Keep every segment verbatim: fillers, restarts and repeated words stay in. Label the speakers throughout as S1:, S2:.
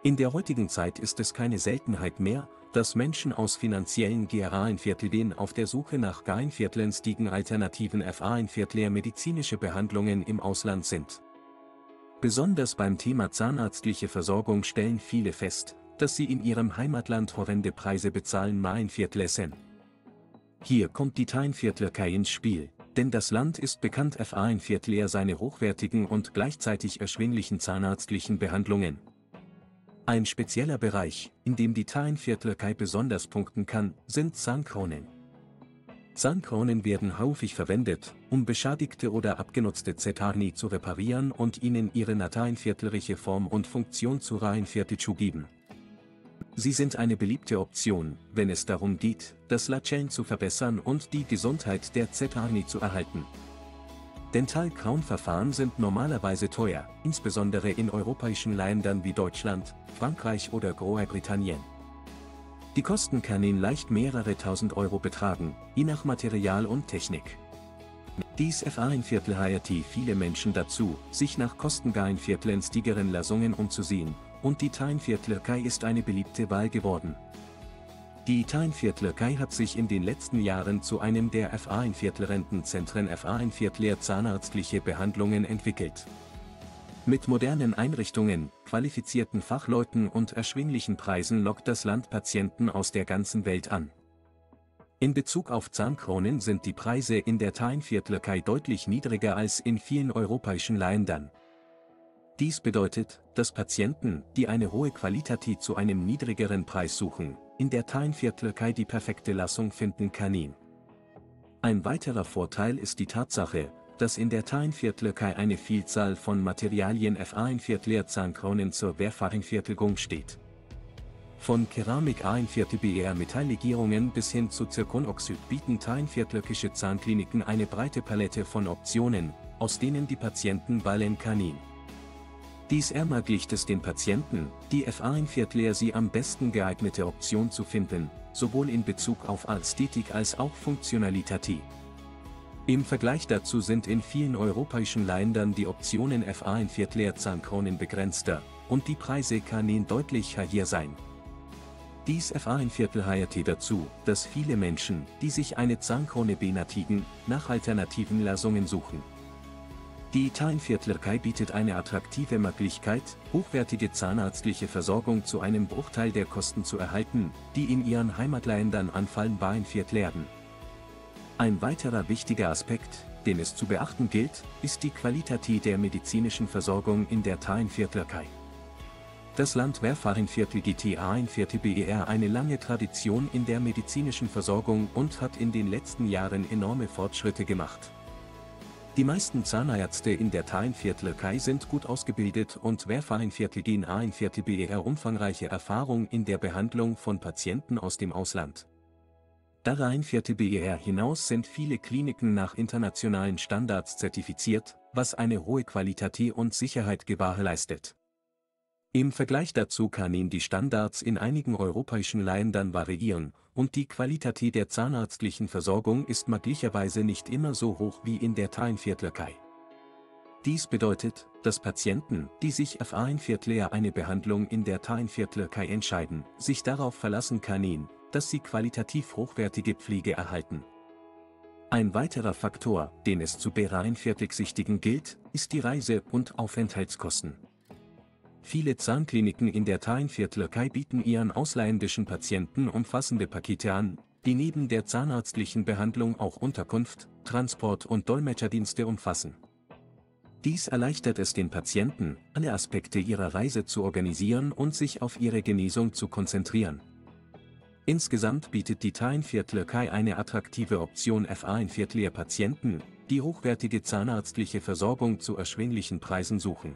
S1: In der heutigen Zeit ist es keine Seltenheit mehr, dass Menschen aus finanziellen G R A-Vierteln auf der Suche nach G A I-Vierteln alternativen F A-Viertler medizinische Behandlungen im Ausland sind. Besonders beim Thema zahnärztliche Versorgung stellen viele fest, dass sie in ihrem Heimatland horrende Preise bezahlen Viertlessen. Hier kommt die Viertler ins Spiel, denn das Land ist bekannt F A-Viertler seine hochwertigen und gleichzeitig erschwinglichen zahnärztlichen Behandlungen. Ein spezieller Bereich, in dem die Viertler besonders punkten kann, sind Zahnkronen. Zahnkronen werden häufig verwendet, um beschädigte oder abgenutzte Zähne zu reparieren und ihnen ihre nateinviertlerische Form und Funktion zu Reihenviertel zu geben. Sie sind eine beliebte Option, wenn es darum geht, das Lächeln zu verbessern und die Gesundheit der Zähne zu erhalten. Dental-Crown-Verfahren sind normalerweise teuer, insbesondere in europäischen Ländern wie Deutschland, Frankreich oder Großbritannien. Die Kosten können leicht mehrere tausend Euro betragen, je nach Material und Technik. Dies F A-Viertel heiert viele Menschen dazu, sich nach kostengünstigeren stigeren Lösungen umzusehen, und die Viertler ist eine beliebte Wahl geworden. Die Viertler hat sich in den letzten Jahren zu einem der F A-Viertler-Rentenzentren F A-Viertler zahnärztliche Behandlungen entwickelt. Mit modernen Einrichtungen, qualifizierten Fachleuten und erschwinglichen Preisen lockt das Land Patienten aus der ganzen Welt an. In Bezug auf Zahnkronen sind die Preise in der Viertler deutlich niedriger als in vielen europäischen Ländern. Dies bedeutet, dass Patienten, die eine hohe Qualität zu einem niedrigeren Preis suchen, in der Viertler die perfekte Lösung finden können. Ein weiterer Vorteil ist die Tatsache, dass in der Viertler eine Vielzahl von Materialien F A-Viertler Zahnkronen zur Verfertigung steht. Von Keramik A-Viertel B R Metalllegierungen bis hin zu Zirkonoxid bieten Viertlerkische Zahnkliniken eine breite Palette von Optionen, aus denen die Patienten wählen können. Dies ermöglicht es den Patienten, die F A-Viertler sie am besten geeignete Option zu finden, sowohl in Bezug auf Ästhetik als auch Funktionalität. Im Vergleich dazu sind in vielen europäischen Ländern die Optionen F A-Viertler Zahnkronen begrenzter, und die Preise können deutlich höher sein. Dies F A-Viertel heiert dazu, dass viele Menschen, die sich eine Zahnkrone benötigen, nach alternativen Lösungen suchen. Die Viertler bietet eine attraktive Möglichkeit, hochwertige zahnärztliche Versorgung zu einem Bruchteil der Kosten zu erhalten, die in ihren Heimatländern anfallen Viertlern. Ein weiterer wichtiger Aspekt, den es zu beachten gilt, ist die Qualität der medizinischen Versorgung in der Viertler. Das Land Verfertigen G T A-Viertel B R eine lange Tradition in der medizinischen Versorgung und hat in den letzten Jahren enorme Fortschritte gemacht. Die meisten Zahnärzte in der Viertler sind gut ausgebildet und Verfertigen A-Viertel B R umfangreiche Erfahrung in der Behandlung von Patienten aus dem Ausland. Darüber Viertel B R hinaus sind viele Kliniken nach internationalen Standards zertifiziert, was eine hohe Qualität und Sicherheit gewährleistet. Im Vergleich dazu können die Standards in einigen europäischen Ländern variieren, und die Qualität der zahnärztlichen Versorgung ist möglicherweise nicht immer so hoch wie in der Viertler. Dies bedeutet, dass Patienten, die sich F A-Viertler eine Behandlung in der Viertler entscheiden, sich darauf verlassen können, dass sie qualitativ hochwertige Pflege erhalten. Ein weiterer Faktor, den es zu berücksichtigen gilt, ist die Reise- und Aufenthaltskosten. Viele Zahnkliniken in der Viertler bieten ihren ausländischen Patienten umfassende Pakete an, die neben der zahnärztlichen Behandlung auch Unterkunft, Transport und Dolmetscherdienste umfassen. Dies erleichtert es den Patienten, alle Aspekte ihrer Reise zu organisieren und sich auf ihre Genesung zu konzentrieren. Insgesamt bietet die Viertler eine attraktive Option F A-Viertler Patienten, die hochwertige zahnärztliche Versorgung zu erschwinglichen Preisen suchen.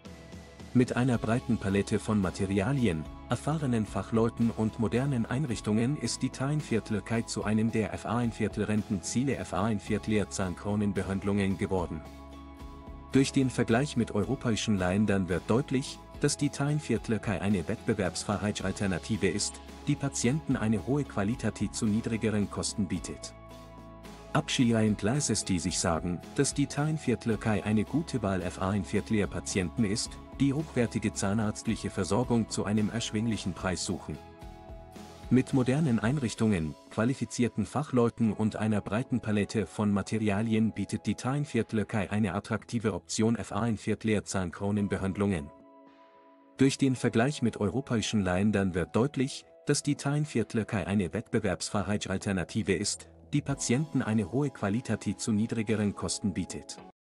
S1: Mit einer breiten Palette von Materialien, erfahrenen Fachleuten und modernen Einrichtungen ist die Viertler zu einem der F A-Viertler Rentenziele F A-Viertler Zahnkronenbehandlungen geworden. Durch den Vergleich mit europäischen Ländern wird deutlich, dass die Viertler eine wettbewerbsfähige Alternative ist, die Patienten eine hohe Qualität zu niedrigeren Kosten bietet. Abschiedend lässt es die sich sagen, dass die Zahnviertlerkei eine gute Wahl für Zahnviertler-Patienten ist, die hochwertige zahnarztliche Versorgung zu einem erschwinglichen Preis suchen. Mit modernen Einrichtungen, qualifizierten Fachleuten und einer breiten Palette von Materialien bietet die Zahnviertlerkei eine attraktive Option für Zahnviertler-Zahnkronenbehandlungen. Durch den Vergleich mit europäischen Ländern wird deutlich, dass die Zahnviertlerkei eine wettbewerbsfähige Alternative ist, die Patienten eine hohe Qualität zu niedrigeren Kosten bietet.